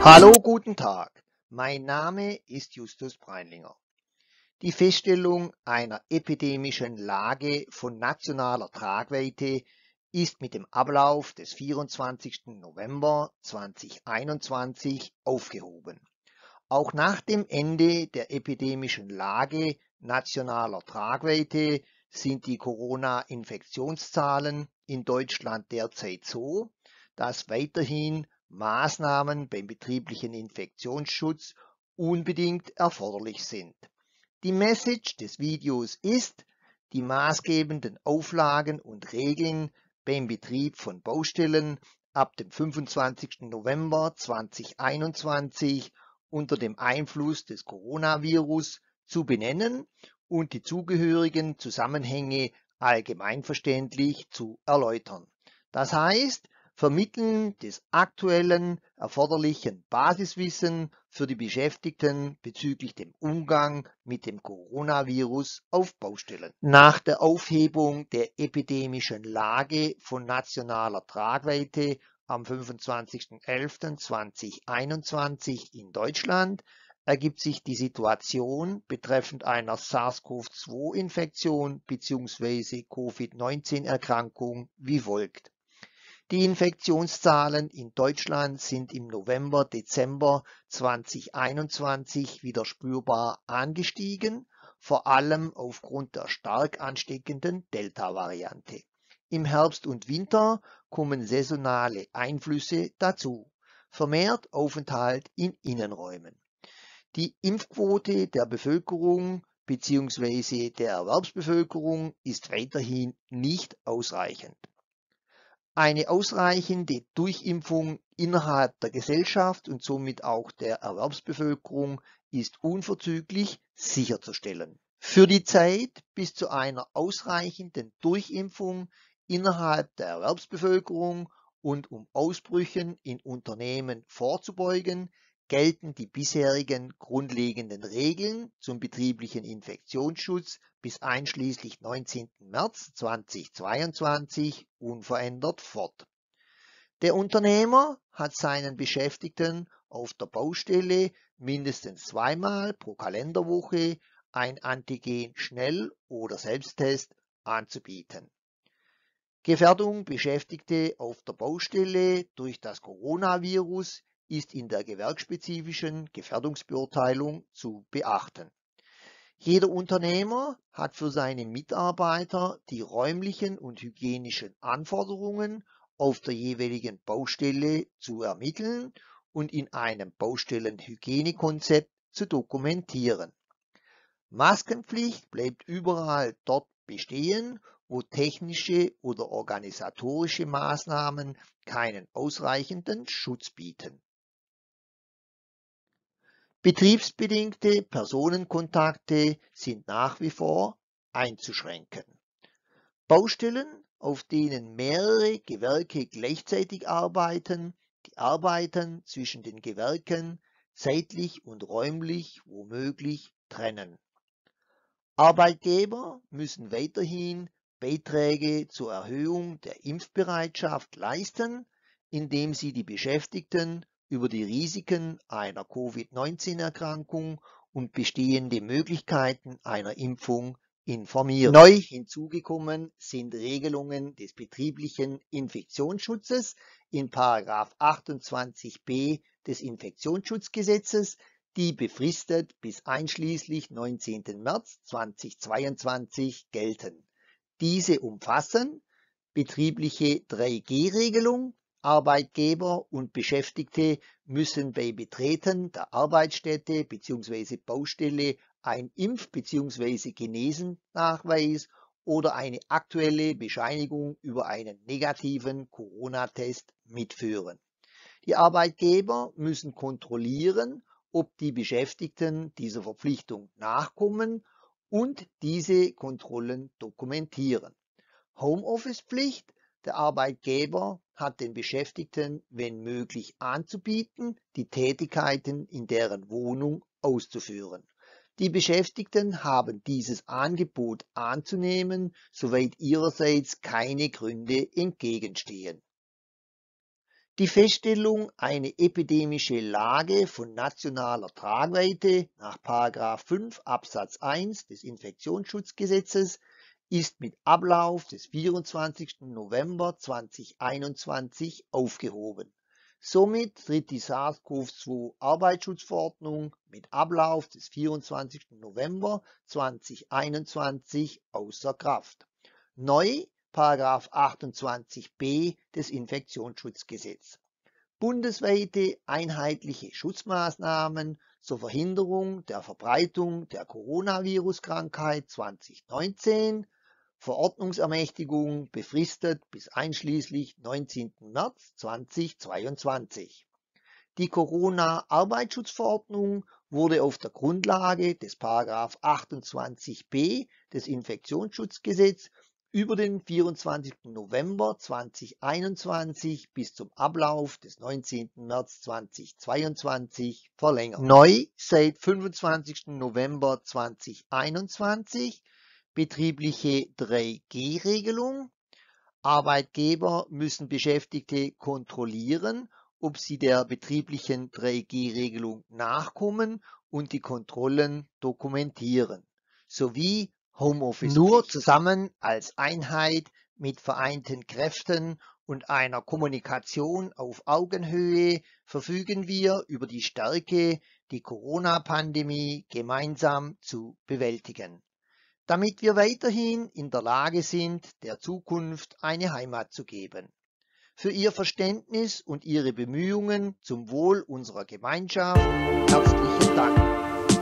Hallo, guten Tag. Mein Name ist Justus Breinlinger. Die Feststellung einer epidemischen Lage von nationaler Tragweite ist mit dem Ablauf des 24. November 2021 aufgehoben. Auch nach dem Ende der epidemischen Lage nationaler Tragweite sind die Corona-Infektionszahlen in Deutschland derzeit so, dass weiterhin Maßnahmen beim betrieblichen Infektionsschutz unbedingt erforderlich sind. Die Message des Videos ist, die maßgebenden Auflagen und Regeln beim Betrieb von Baustellen ab dem 25. November 2021 unter dem Einfluss des Coronavirus zu benennen und die zugehörigen Zusammenhänge allgemeinverständlich zu erläutern. Das heißt, Vermitteln des aktuellen erforderlichen Basiswissen für die Beschäftigten bezüglich dem Umgang mit dem Coronavirus auf Baustellen. Nach der Aufhebung der epidemischen Lage von nationaler Tragweite am 25.11.2021 in Deutschland ergibt sich die Situation betreffend einer SARS-CoV-2-Infektion bzw. Covid-19-Erkrankung wie folgt. Die Infektionszahlen in Deutschland sind im November-Dezember 2021 wieder spürbar angestiegen, vor allem aufgrund der stark ansteckenden Delta-Variante. Im Herbst und Winter kommen saisonale Einflüsse dazu, vermehrt Aufenthalt in Innenräumen. Die Impfquote der Bevölkerung bzw. der Erwerbsbevölkerung ist weiterhin nicht ausreichend. Eine ausreichende Durchimpfung innerhalb der Gesellschaft und somit auch der Erwerbsbevölkerung ist unverzüglich sicherzustellen. Für die Zeit bis zu einer ausreichenden Durchimpfung innerhalb der Erwerbsbevölkerung und um Ausbrüchen in Unternehmen vorzubeugen, gelten die bisherigen grundlegenden Regeln zum betrieblichen Infektionsschutz bis einschließlich 19. März 2022 unverändert fort. Der Unternehmer hat seinen Beschäftigten auf der Baustelle mindestens zweimal pro Kalenderwoche ein Antigen-Schnell- oder Selbsttest anzubieten. Gefährdung Beschäftigte auf der Baustelle durch das Coronavirus ist in der gewerksspezifischen Gefährdungsbeurteilung zu beachten. Jeder Unternehmer hat für seine Mitarbeiter die räumlichen und hygienischen Anforderungen auf der jeweiligen Baustelle zu ermitteln und in einem Baustellenhygienekonzept zu dokumentieren. Maskenpflicht bleibt überall dort bestehen, wo technische oder organisatorische Maßnahmen keinen ausreichenden Schutz bieten. Betriebsbedingte Personenkontakte sind nach wie vor einzuschränken. Baustellen, auf denen mehrere Gewerke gleichzeitig arbeiten, die Arbeiten zwischen den Gewerken zeitlich und räumlich womöglich trennen. Arbeitgeber müssen weiterhin Beiträge zur Erhöhung der Impfbereitschaft leisten, indem sie die Beschäftigten über die Risiken einer Covid-19-Erkrankung und bestehende Möglichkeiten einer Impfung informieren. Neu hinzugekommen sind Regelungen des betrieblichen Infektionsschutzes in § 28b des Infektionsschutzgesetzes, die befristet bis einschließlich 19. März 2022 gelten. Diese umfassen betriebliche 3G-Regelung. Arbeitgeber und Beschäftigte müssen bei Betreten der Arbeitsstätte bzw. Baustelle ein Impf- bzw. Genesen-Nachweis oder eine aktuelle Bescheinigung über einen negativen Corona-Test mitführen. Die Arbeitgeber müssen kontrollieren, ob die Beschäftigten dieser Verpflichtung nachkommen und diese Kontrollen dokumentieren. Homeoffice-Pflicht. Der Arbeitgeber hat den Beschäftigten, wenn möglich, anzubieten, die Tätigkeiten in deren Wohnung auszuführen. Die Beschäftigten haben dieses Angebot anzunehmen, soweit ihrerseits keine Gründe entgegenstehen. Die Feststellung, eine epidemische Lage von nationaler Tragweite nach § 5 Absatz 1 des Infektionsschutzgesetzes ist mit Ablauf des 24. November 2021 aufgehoben. Somit tritt die SARS-CoV-2-Arbeitsschutzverordnung mit Ablauf des 24. November 2021 außer Kraft. Neu § 28b des Infektionsschutzgesetzes. Bundesweite einheitliche Schutzmaßnahmen zur Verhinderung der Verbreitung der Coronavirus-Krankheit 2019, Verordnungsermächtigung befristet bis einschließlich 19. März 2022. Die Corona-Arbeitsschutzverordnung wurde auf der Grundlage des § 28b des Infektionsschutzgesetzes über den 24. November 2021 bis zum Ablauf des 19. März 2022 verlängert. Neu seit 25. November 2021 betriebliche 3G-Regelung. Arbeitgeber müssen Beschäftigte kontrollieren, ob sie der betrieblichen 3G-Regelung nachkommen und die Kontrollen dokumentieren, sowie Homeoffice. Nur zusammen als Einheit mit vereinten Kräften und einer Kommunikation auf Augenhöhe verfügen wir über die Stärke, die Corona-Pandemie gemeinsam zu bewältigen, damit wir weiterhin in der Lage sind, der Zukunft eine Heimat zu geben. Für Ihr Verständnis und Ihre Bemühungen zum Wohl unserer Gemeinschaft herzlichen Dank.